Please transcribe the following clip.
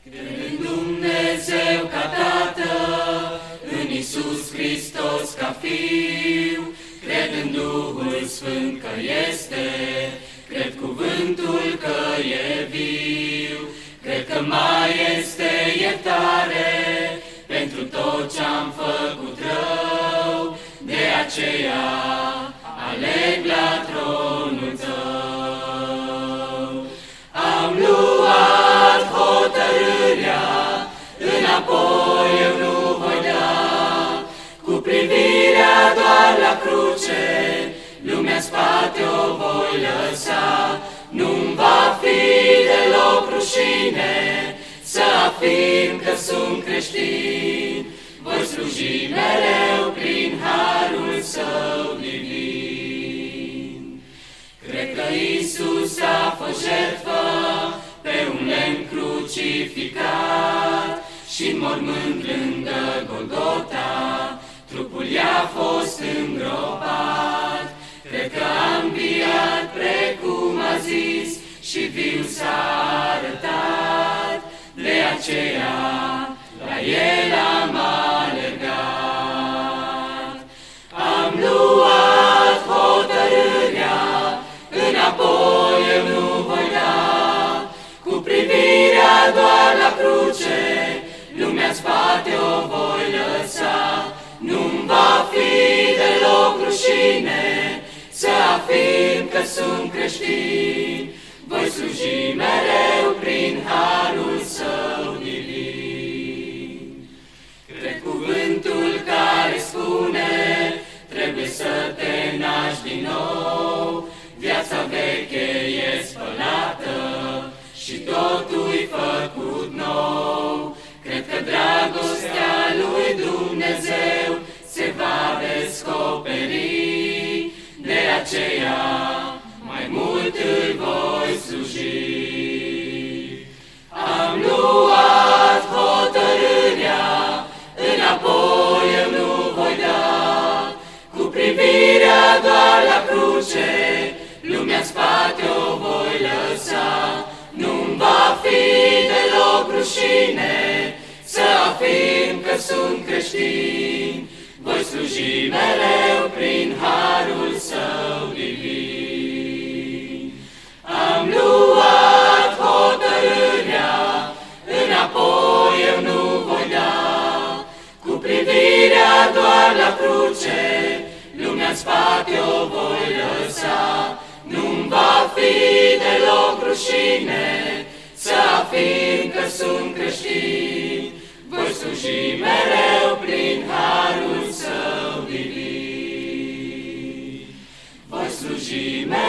În Dumnezeu ca Tată, în Iisus Hristos ca Fiu, cred în Duhul Sfânt că este, cred cuvântul că e viu, cred că mai este iertare pentru tot ce-am făcut rău, de aceea aleg la tronul Tău. Am luat hotărârea, înapoi eu nu voi da, cu privirea doar la cruce, lumea spate o voi lăsa. Nu-mi va fi deloc rușine să afirm că sunt creștin, voi sluji mereu prin harul Său divin. Cred că Iisus a fost jertfă pe un lemn crucificat și-n mormânt lângă Golgota, trupul i-a fost îngropat. Cred că a înviat precum a zis și viu s-a arătat, de aceea la El am alergat. Am luat hotărârea, înapoi eu nu voi da, cu privirea doar la cruce, lumea în spate o voi lăsa. Nu-mi va fi deloc rușine să afirm că sunt creștin, voi sluji mereu prin harul Său divin. Cred cuvântul care spune, trebuie să te naști din nou, viața veche e spălată și totul-i făcut nou. Cred că dragostea lui Dumnezeu se va descoperi, de aceea mai mult îl voi sluji. Am luat hotărârea, înapoi eu nu voi da, cu privirea doar la cruce, lumea în spate o voi lăsa. Nu-mi va fi deloc rușine să afirm că sunt creștin, voi sluji mereu prin harul Său divin. Am luat hotărârea, înapoi eu nu voi da, cu privirea doar la cruce, lumea în spate o voi lăsa. Nu-mi va fi deloc rușine să afirm că sunt creștin, voi sluji mereu prin harul Său divin. Voi sluji mereu